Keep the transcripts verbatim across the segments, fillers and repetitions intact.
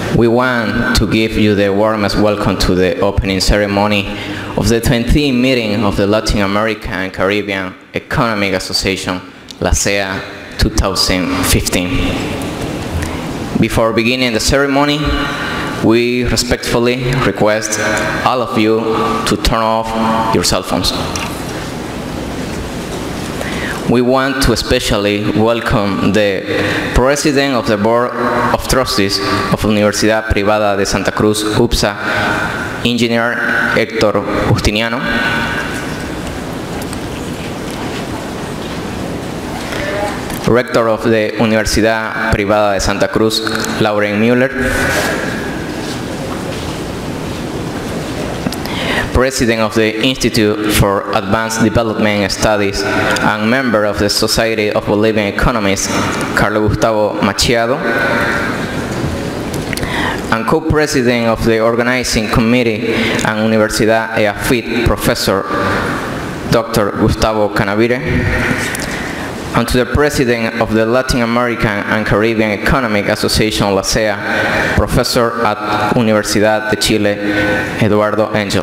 We want to give you the warmest welcome to the opening ceremony of the twentieth meeting of the Latin American and Caribbean Economic Association, LACEA twenty fifteen. Before beginning the ceremony, we respectfully request all of you to turn off your cell phones. We want to especially welcome the President of the Board of Trustees of Universidad Privada de Santa Cruz, U P S A, Engineer Héctor Justiniano, Rector of the Universidad Privada de Santa Cruz, Lauren Mueller, President of the Institute for Advanced Development Studies and member of the Society of Bolivian Economists, Carlos Gustavo Machado, and co-president of the Organizing Committee and Universidad E A F I T, Professor Doctor Gustavo Canavire, and to the President of the Latin American and Caribbean Economic Association, LACEA, Professor at Universidad de Chile, Eduardo Engel.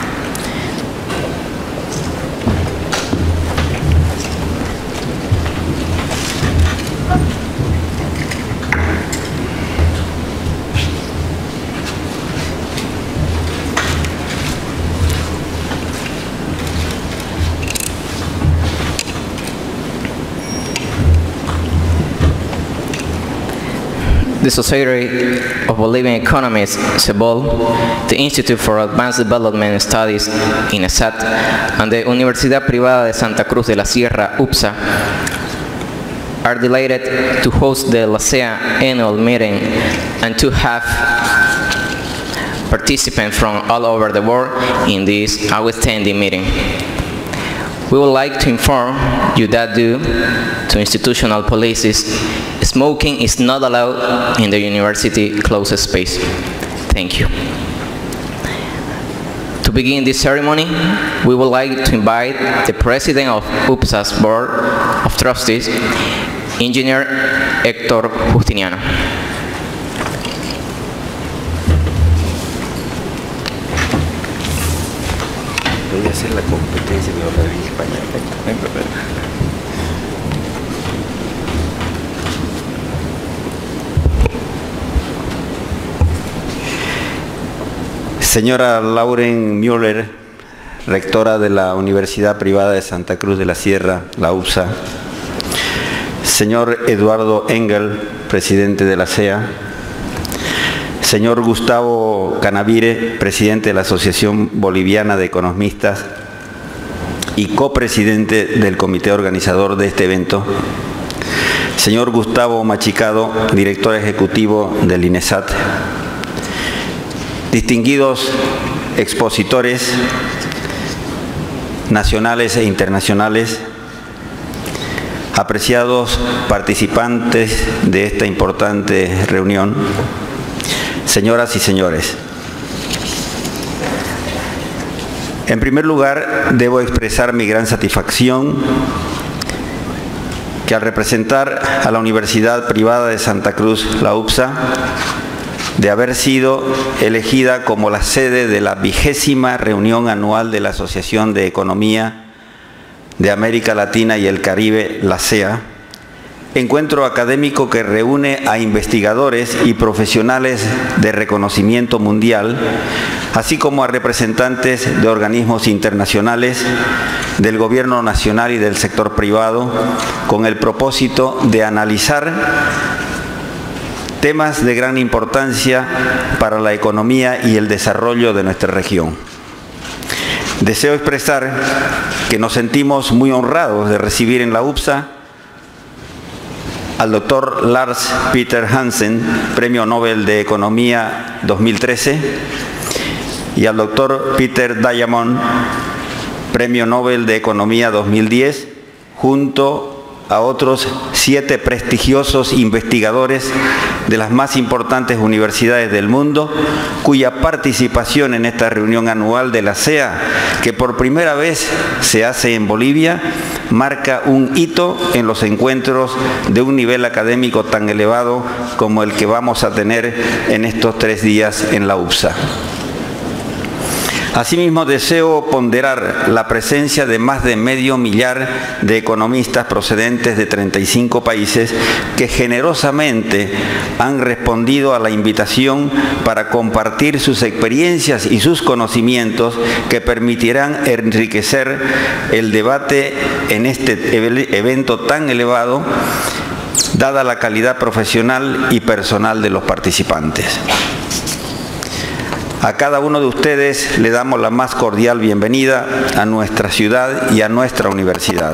The Society of Bolivian Economists, CEBOL, the Institute for Advanced Development Studies, INESAT, and the Universidad Privada de Santa Cruz de la Sierra, U P S A, are delighted to host the LACEA annual meeting and to have participants from all over the world in this outstanding meeting. We would like to inform you that due to institutional policies, smoking is not allowed in the university closed space. Thank you. To begin this ceremony, we would like to invite the President of U P S A's Board of Trustees, Engineer Héctor Justiniano. Voy a hacer la competencia de hablar en España. Señora Lauren Mueller, rectora de la Universidad Privada de Santa Cruz de la Sierra, la U P S A. Señor Eduardo Engel, presidente de la C E A. Señor Gustavo Canavire, presidente de la Asociación Boliviana de Economistas y copresidente del comité organizador de este evento. Señor Gustavo Machado, director ejecutivo del INESAT. Distinguidos expositores nacionales e internacionales, apreciados participantes de esta importante reunión, señoras y señores. En primer lugar, debo expresar mi gran satisfacción que al representar a la Universidad Privada de Santa Cruz, la U P S A, de haber sido elegida como la sede de la vigésima reunión anual de la Asociación de Economía de América Latina y el Caribe, LACEA, encuentro académico que reúne a investigadores y profesionales de reconocimiento mundial, así como a representantes de organismos internacionales, del gobierno nacional y del sector privado, con el propósito de analizar temas de gran importancia para la economía y el desarrollo de nuestra región. Deseo expresar que nos sentimos muy honrados de recibir en la U P S A al doctor Lars Peter Hansen, Premio Nobel de Economía dos mil trece, y al doctor Peter Diamond, Premio Nobel de Economía dos mil diez, junto a otros siete prestigiosos investigadores de las más importantes universidades del mundo, cuya participación en esta reunión anual de la C E A, que por primera vez se hace en Bolivia, marca un hito en los encuentros de un nivel académico tan elevado como el que vamos a tener en estos tres días en la U P S A. Asimismo, deseo ponderar la presencia de más de medio millar de economistas procedentes de treinta y cinco países que generosamente han respondido a la invitación para compartir sus experiencias y sus conocimientos que permitirán enriquecer el debate en este evento tan elevado, dada la calidad profesional y personal de los participantes. A cada uno de ustedes le damos la más cordial bienvenida a nuestra ciudad y a nuestra universidad.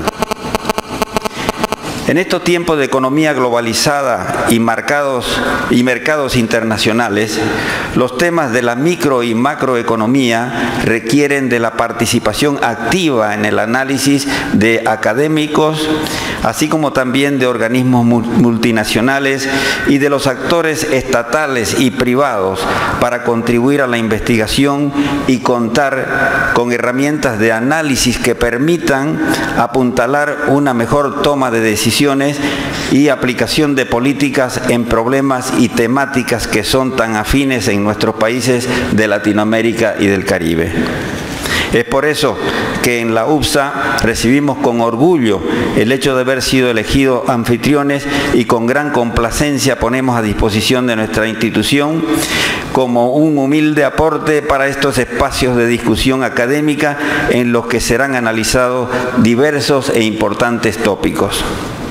En estos tiempos de economía globalizada y, marcados, y mercados internacionales, los temas de la micro y macroeconomía requieren de la participación activa en el análisis de académicos, así como también de organismos multinacionales y de los actores estatales y privados para contribuir a la investigación y contar con herramientas de análisis que permitan apuntalar una mejor toma de decisiones y aplicación de políticas en problemas y temáticas que son tan afines en nuestros países de Latinoamérica y del Caribe. Es por eso que en la U P S A recibimos con orgullo el hecho de haber sido elegidos anfitriones y con gran complacencia ponemos a disposición de nuestra institución como un humilde aporte para estos espacios de discusión académica en los que serán analizados diversos e importantes tópicos.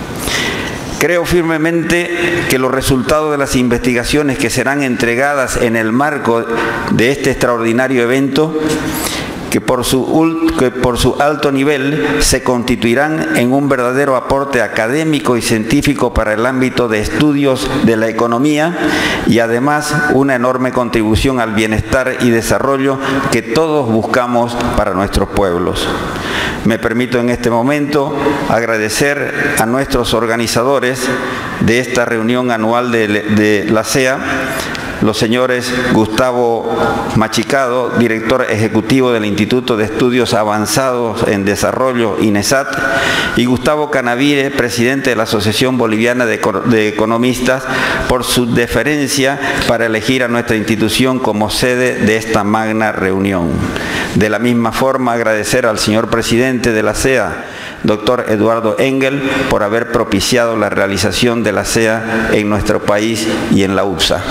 Creo firmemente que los resultados de las investigaciones que serán entregadas en el marco de este extraordinario evento, que por su, que por su alto nivel se constituirán en un verdadero aporte académico y científico para el ámbito de estudios de la economía y además una enorme contribución al bienestar y desarrollo que todos buscamos para nuestros pueblos. Me permito en este momento agradecer a nuestros organizadores de esta reunión anual de, de la C E A, los señores Gustavo Machicado, director ejecutivo del Instituto de Estudios Avanzados en Desarrollo, INESAT, y Gustavo Canavire, presidente de la Asociación Boliviana de, de Economistas, por su deferencia para elegir a nuestra institución como sede de esta magna reunión. De la misma forma, agradecer al señor presidente de la C E A, doctor Eduardo Engel, por haber propiciado la realización de la C E A en nuestro país y en la U P S A.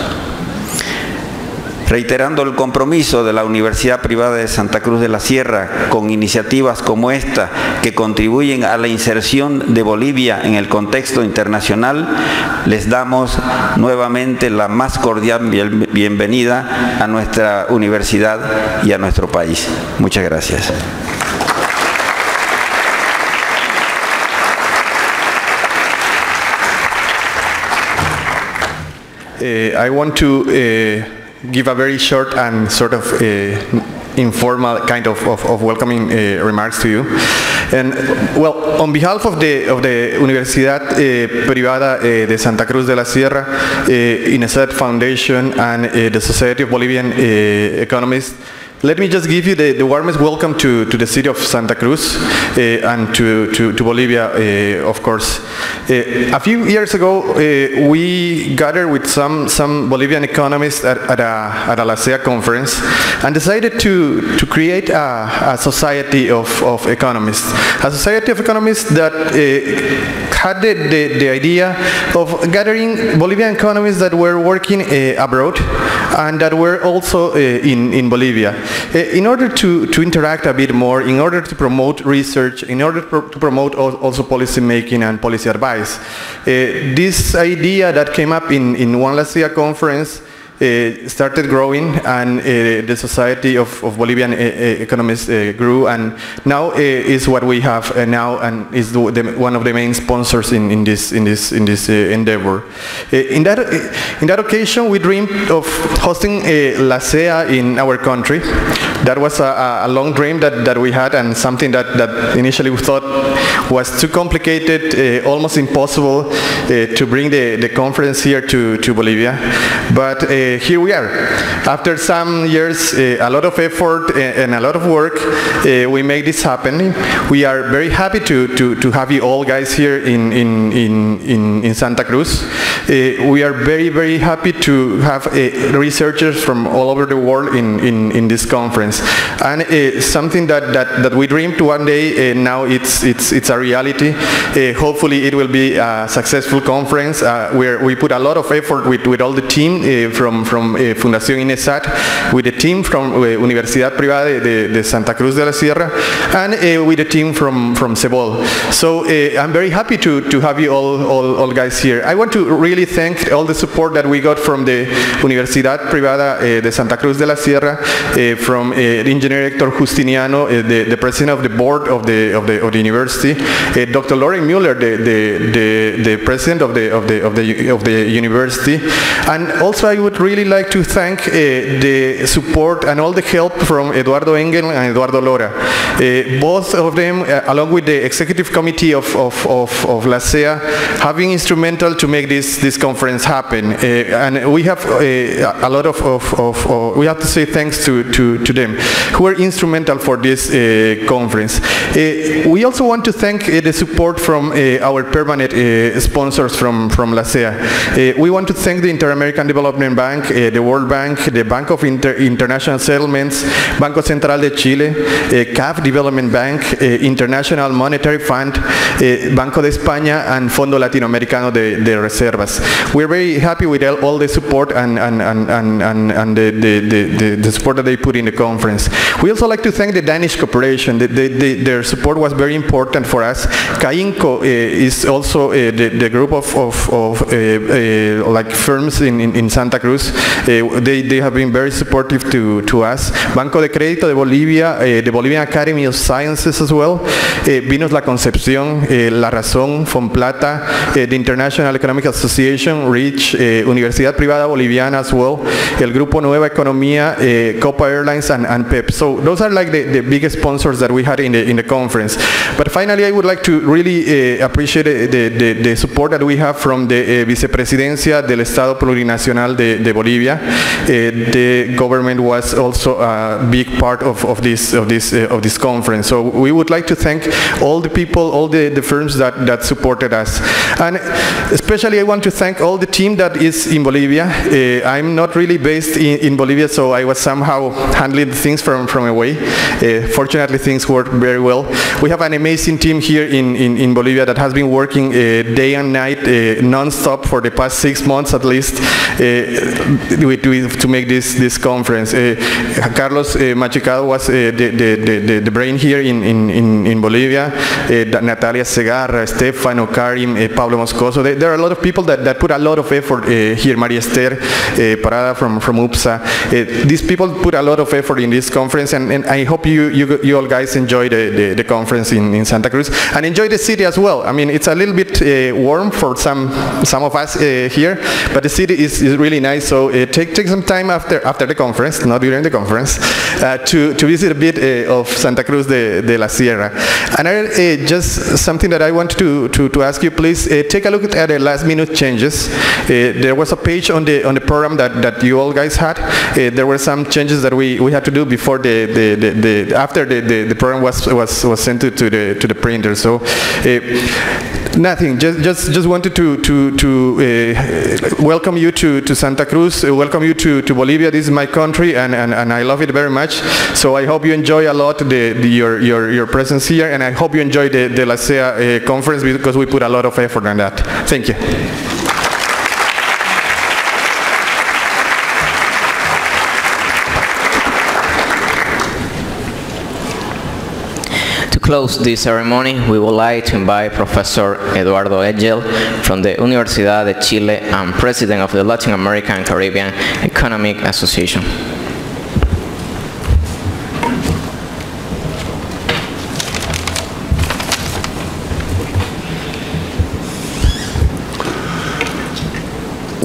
Reiterando el compromiso de la Universidad Privada de Santa Cruz de la Sierra con iniciativas como esta que contribuyen a la inserción de Bolivia en el contexto internacional, les damos nuevamente la más cordial bienvenida a nuestra universidad y a nuestro país. Muchas gracias. Uh, I want to uh, give a very short and sort of uh, informal kind of, of, of welcoming uh, remarks to you. And well, on behalf of the of the Universidad uh, Privada uh, de Santa Cruz de la Sierra, uh, INESAT Foundation, and uh, the Society of Bolivian uh, Economists, let me just give you the, the warmest welcome to, to the city of Santa Cruz uh, and to, to, to Bolivia, uh, of course. Uh, a few years ago, uh, we gathered with some, some Bolivian economists at, at, a, at a La C E A conference and decided to, to create a, a society of, of economists. A society of economists that uh, had the, the, the idea of gathering Bolivian economists that were working uh, abroad and that were also uh, in, in Bolivia. Uh, in order to, to interact a bit more, in order to promote research, in order pro to promote also policy making and policy advice. Uh, this idea that came up in, in one La C E A conference uh, started growing, and uh, the Society of, of Bolivian uh, Economists uh, grew, and now uh, is what we have uh, now, and is the, the, one of the main sponsors in, in this in this in this uh, endeavor. Uh, in that uh, in that occasion, we dreamed of hosting a La C E A in our country. That was a, a long dream that, that we had, and something that, that initially we thought was too complicated, uh, almost impossible uh, to bring the, the conference here to, to Bolivia. But uh, here we are. After some years, uh, a lot of effort and a lot of work, uh, we made this happen. We are very happy to, to, to have you all guys here in, in, in, in, in Santa Cruz. Uh, we are very, very happy to have uh, researchers from all over the world in, in, in this conference. And uh, something that, that, that we dreamed one day, uh, now it's, it's, it's a reality. Uh, hopefully it will be a successful conference uh, where we put a lot of effort with, with all the team uh, from, from uh, Fundación INESAT, with the team from uh, Universidad Privada de, de Santa Cruz de la Sierra, and uh, with the team from, from CEBOL. So uh, I'm very happy to, to have you all, all, all guys here. I want to really thank all the support that we got from the Universidad Privada uh, de Santa Cruz de la Sierra, uh, from uh, Engineer Hector Justiniano, uh, the, the president of the board of the, of the, of the university, uh, Doctor Lauren Mueller, the, the, the, the president of the, of, the, of, the, of the university. And also I would really like to thank uh, the support and all the help from Eduardo Engel and Eduardo Lora. Uh, both of them, uh, along with the executive committee of, of, of, of La C E A, have been instrumental to make this, this conference happen. Uh, and we have uh, a lot of, of, of, of, we have to say thanks to, to, to them, who are instrumental for this uh, conference. Uh, we also want to thank uh, the support from uh, our permanent uh, sponsors from, from La C E A. Uh, we want to thank the Inter-American Development Bank, uh, the World Bank, the Bank of Inter International Settlements, Banco Central de Chile, uh, C A F Development Bank, uh, International Monetary Fund, uh, Banco de España, and Fondo Latinoamericano de, de Reservas. We're very happy with all, all the support and, and, and, and, and, and the, the, the, the support that they put in the conference. We also like to thank the Danish Corporation. The, the, the, their support was very important for us. CAINCO uh, is also uh, the, the group of, of, of uh, uh, like firms in, in, in Santa Cruz. Uh, they, they have been very supportive to, to us. Banco de Crédito de Bolivia, uh, the Bolivian Academy of Sciences as well, uh, Vinos La Concepción, uh, La Razón, Fonplata, uh, the International Economic Association, REACH, uh, Universidad Privada Boliviana as well, El Grupo Nueva Economía, uh, Copa Airlines, and, and P E P. So those are like the, the biggest sponsors that we had in the, in the conference. But finally, I would like to really uh, appreciate the, the, the support that we have from the uh, Vicepresidencia del Estado Plurinacional de, de Bolivia. Uh, the government was also a big part of, of this of this uh, of this conference. So we would like to thank all the people, all the, the firms that, that supported us. And especially I want to thank all the team that is in Bolivia. Uh, I'm not really based in, in Bolivia, so I was somehow handling things from, from away. Uh, fortunately, things worked very well. We have an amazing team here in, in, in Bolivia that has been working uh, day and night, uh, non-stop for the past six months at least, uh, to, to make this, this conference. Uh, Carlos uh, Machicado was uh, the, the, the, the brain here in, in, in Bolivia. Uh, Natalia Segarra, Stefano, Karim, uh, Pablo Moscoso. There, there are a lot of people that, that put a lot of effort uh, here. Maria Esther uh, Parada from, from U P S A. Uh, these people put a lot of effort in this conference, and, and I hope you, you, you all guys enjoy the, the, the conference in, in Santa Cruz, and enjoy the city as well. I mean, it's a little bit uh, warm for some some of us uh, here, but the city is, is really nice, so uh, take, take some time after, after the conference, not during the conference, uh, to, to visit a bit uh, of Santa Cruz de, de la Sierra. And I, uh, just something that I want to, to, to ask you, please uh, take a look at the last minute changes. Uh, there was a page on the on the program that, that you all guys had. Uh, there were some changes that we, we had to do before the, the, the, the after the, the, the program was, was, was sent to, to the to the printer. So uh, nothing, just just just wanted to to, to uh, welcome you to, to Santa Cruz, uh, welcome you to, to Bolivia. This is my country, and, and, and I love it very much. So I hope you enjoy a lot the, the, your, your, your presence here, and I hope you enjoy the, the La C E A uh, conference, because we put a lot of effort on that. Thank you. To close this ceremony, we would like to invite Professor Eduardo Engel from the Universidad de Chile and President of the Latin American and Caribbean Economic Association.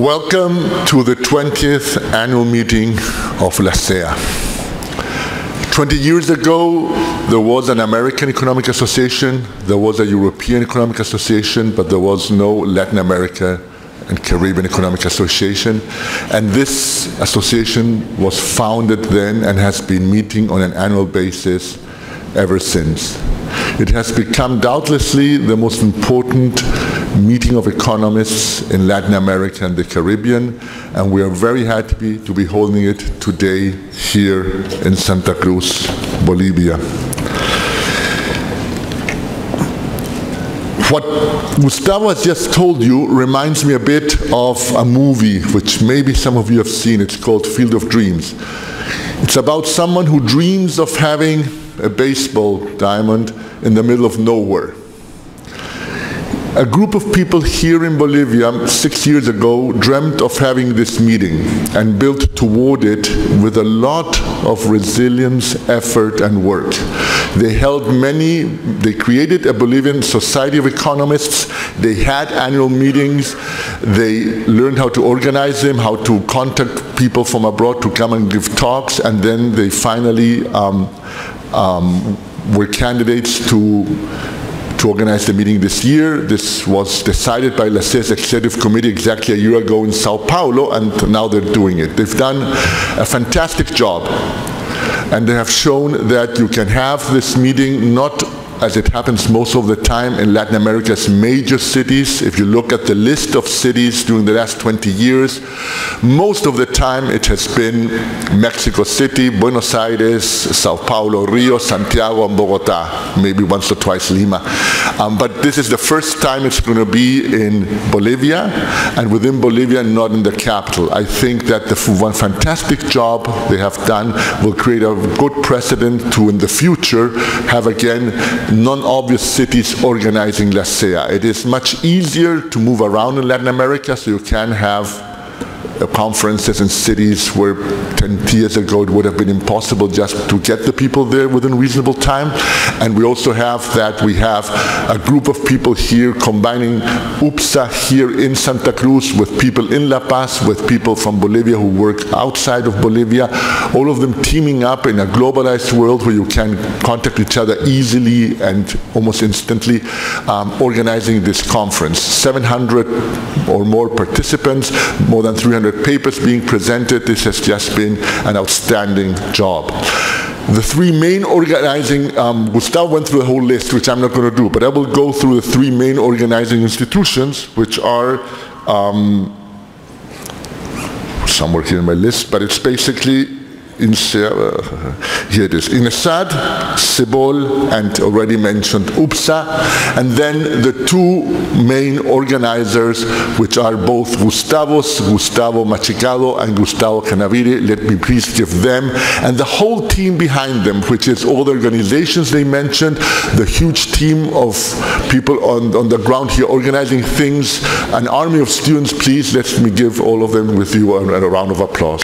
Welcome to the twentieth annual meeting of La C E A. twenty years ago, there was an American Economic Association, there was a European Economic Association, but there was no Latin America and Caribbean Economic Association. And this association was founded then and has been meeting on an annual basis ever since. It has become doubtlessly the most important meeting of economists in Latin America and the Caribbean, and we are very happy to be holding it today here in Santa Cruz, Bolivia. What Gustavo has just told you reminds me a bit of a movie which maybe some of you have seen. It's called Field of Dreams. It's about someone who dreams of having a baseball diamond in the middle of nowhere. A group of people here in Bolivia six years ago dreamt of having this meeting and built toward it with a lot of resilience, effort, and work. They held many, they created a Bolivian Society of Economists, they had annual meetings, they learned how to organize them, how to contact people from abroad to come and give talks, and then they finally um, um, were candidates to to organize the meeting this year. This was decided by LACEA's Executive Committee exactly a year ago in Sao Paulo, and now they're doing it. They've done a fantastic job, and they have shown that you can have this meeting not as it happens most of the time in Latin America's major cities. If you look at the list of cities during the last twenty years, most of the time it has been Mexico City, Buenos Aires, Sao Paulo, Rio, Santiago, and Bogota, maybe once or twice Lima. Um, but this is the first time it's going to be in Bolivia, and within Bolivia, not in the capital. I think that the one fantastic job they have done will create a good precedent to, in the future, have again non-obvious cities organizing LACEA. It is much easier to move around in Latin America, so you can have uh, conferences in cities where ten years ago it would have been impossible just to get the people there within reasonable time. And we also have that we have a group of people here combining UPSA here in Santa Cruz with people in La Paz, with people from Bolivia who work outside of Bolivia, all of them teaming up in a globalized world where you can contact each other easily and almost instantly, um, organizing this conference. seven hundred or more participants, more than three hundred papers being presented. This has just been an outstanding job. The three main organizing, um, Gustavo went through the whole list, which I'm not going to do, but I will go through the three main organizing institutions, which are um, somewhere here in my list, but it's basically in, uh, here it is, INESAD, CEBOL, and already mentioned UPSA, and then the two main organizers, which are both Gustavo's, Gustavo Machicado and Gustavo Canavire. Let me please give them, and the whole team behind them, which is all the organizations they mentioned, the huge team of people on, on the ground here organizing things, an army of students. Please let me give all of them with you a, a round of applause.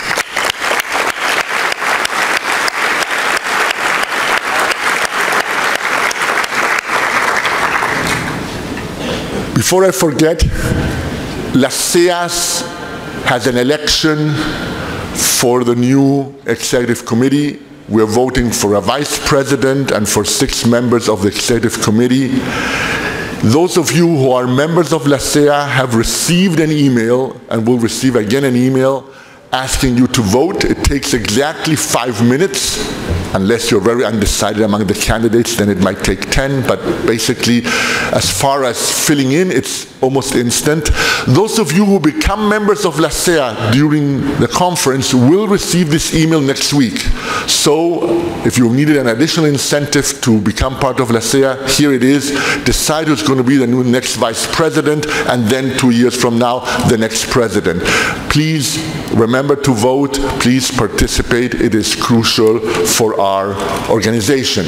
Before I forget, LACEA has an election for the new executive committee. We're voting for a vice president and for six members of the executive committee. Those of you who are members of LACEA have received an email and will receive again an email asking you to vote. It takes exactly five minutes. Unless you're very undecided among the candidates, then it might take ten, but basically, as far as filling in, it's almost instant. Those of you who become members of LACEA during the conference will receive this email next week. So, if you needed an additional incentive to become part of LACEA, here it is. Decide who's going to be the new next vice president, and then two years from now, the next president. Please remember to vote. Please participate. It is crucial for our organization.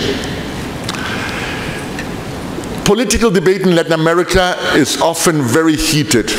Political debate in Latin America is often very heated.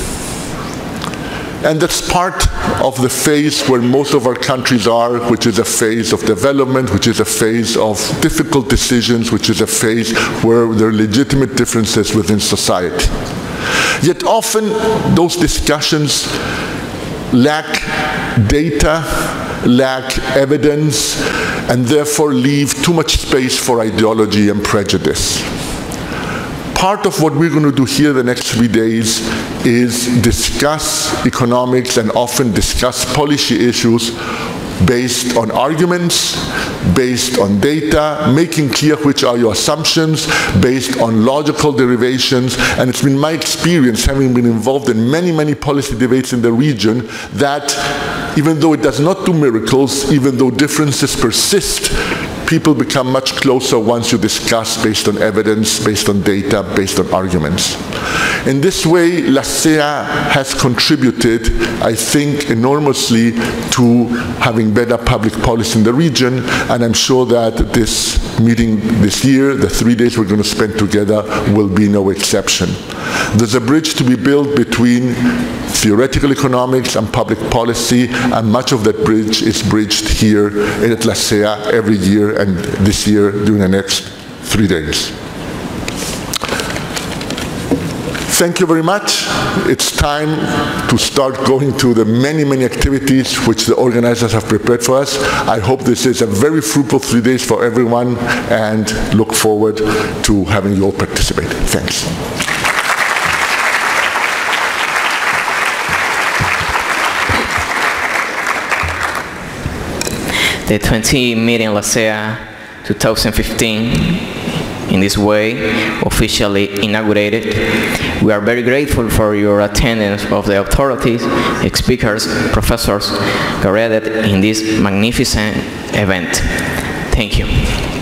And that's part of the phase where most of our countries are, which is a phase of development, which is a phase of difficult decisions, which is a phase where there are legitimate differences within society. Yet often those discussions lack data lack evidence, and therefore leave too much space for ideology and prejudice. Part of what we're going to do here the next three days is discuss economics and often discuss policy issues based on arguments, based on data, making clear which are your assumptions, based on logical derivations. And it's been my experience, having been involved in many, many policy debates in the region, that even though it does not do miracles, even though differences persist, people become much closer once you discuss based on evidence, based on data, based on arguments. In this way, La C E A has contributed, I think, enormously to having better public policy in the region, and I'm sure that this meeting this year, the three days we're going to spend together, will be no exception. There's a bridge to be built between theoretical economics and public policy, and much of that bridge is bridged here at La C E A every year, and this year during the next three days. Thank you very much. It's time to start going to the many, many activities which the organizers have prepared for us. I hope this is a very fruitful three days for everyone, and look forward to having you all participate. Thanks. The twentieth meeting La C E A twenty fifteen in this way officially inaugurated. We are very grateful for your attendance of the authorities, speakers, professors gathered in this magnificent event. Thank you.